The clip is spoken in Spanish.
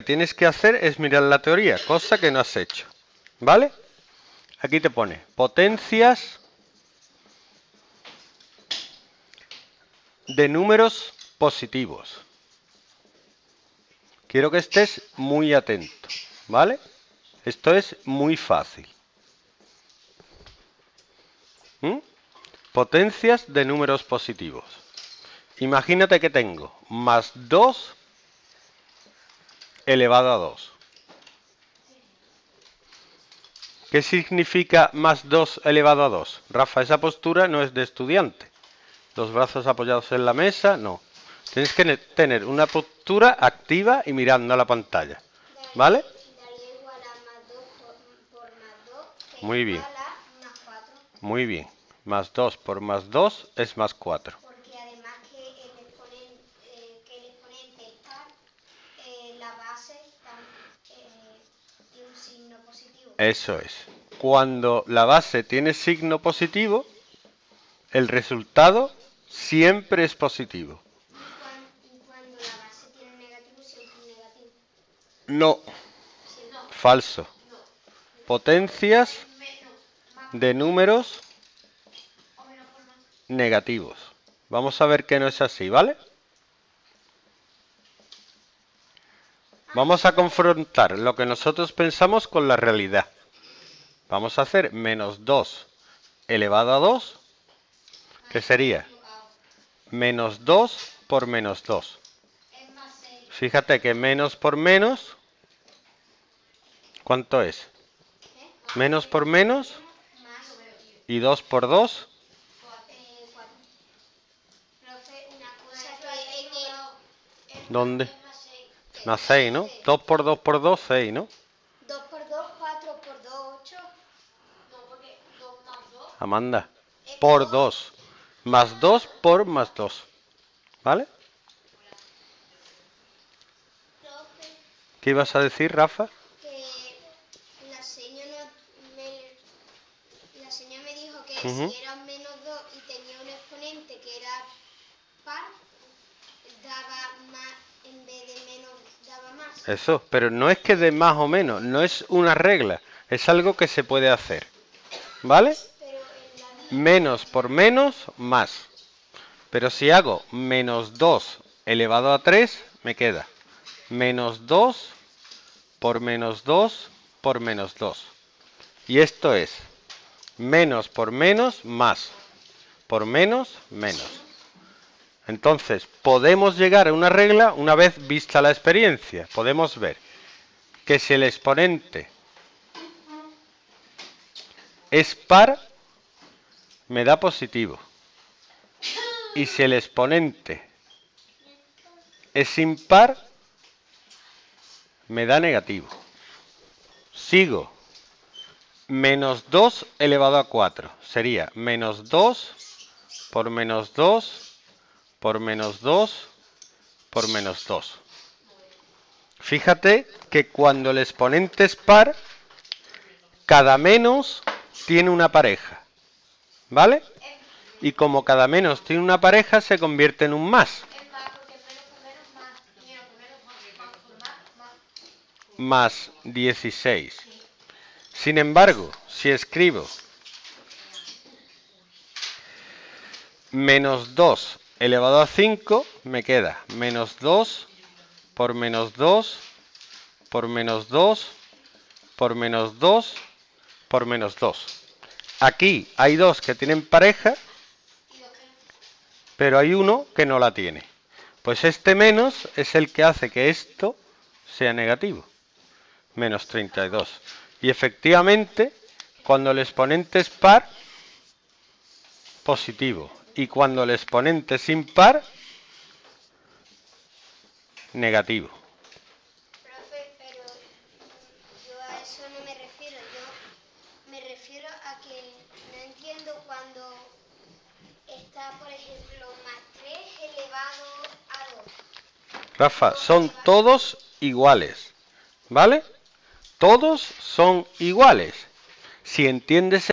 tienes que hacer es mirar la teoría, cosa que no has hecho, ¿vale? Aquí te pone potencias de números positivos. Quiero que estés muy atento, ¿vale? Esto es muy fácil. Potencias de números positivos. Imagínate que tengo más 2 elevado a 2. ¿Qué significa más 2 elevado a 2? Rafa, esa postura no es de estudiante. Los brazos apoyados en la mesa, no. Tienes que tener una postura activa y mirando a la pantalla. ¿Vale? Muy bien. Muy bien. Más 2 por más 2 es más 4. Porque además que el exponente es par, la base tiene un signo positivo. Eso es. Cuando la base tiene signo positivo, el resultado siempre es positivo. ¿Y cuando la base tiene negativo, siempre es negativo? No. Falso. Potencias de números negativos. Vamos a ver que no es así, ¿vale? Vamos a confrontar lo que nosotros pensamos con la realidad. Vamos a hacer menos 2 elevado a 2, que sería menos 2 por menos 2. Fíjate que menos por menos, ¿cuánto es? Menos por menos y 2 por 2. ¿Dónde? Más 6, ¿no? 2 por 2 por 2, 6, ¿no? 2 por 2, 4 por 2, 8. Amanda, por 2. Más 2 por más 2. ¿Vale? ¿Qué ibas a decir, Rafa? Que la señora me dijo que si era menos 2 y tenía un exponente que era par, daba más, en vez de menos, daba más. Eso, pero no es que de más o menos, no es una regla, es algo que se puede hacer. ¿Vale? Menos por menos, más. Pero si hago menos 2 elevado a 3, me queda menos 2 por menos 2 por menos 2. Y esto es menos por menos, más. Por menos, menos. Entonces, podemos llegar a una regla una vez vista la experiencia. Podemos ver que si el exponente es par, me da positivo. Y si el exponente es impar, me da negativo. Sigo. Menos 2 elevado a 4. Sería menos 2 por menos 2 por menos 2 por menos 2. Fíjate que cuando el exponente es par, cada menos tiene una pareja. ¿Vale? Y como cada menos tiene una pareja, se convierte en un más. Más 16. Sin embargo, si escribo menos 2 elevado a 5, me queda menos 2 por menos 2 por menos 2 por menos 2 por menos 2. Aquí hay dos que tienen pareja, pero hay uno que no la tiene. Pues este menos es el que hace que esto sea negativo. Menos 32. Y efectivamente, cuando el exponente es par, positivo. Y cuando el exponente es impar, negativo. Profe, pero yo a eso no me refiero. Yo me refiero a que no entiendo cuando está, por ejemplo, más 3 elevado a 2. Rafa, son todos iguales. ¿Vale? Todos son iguales. Si entiendes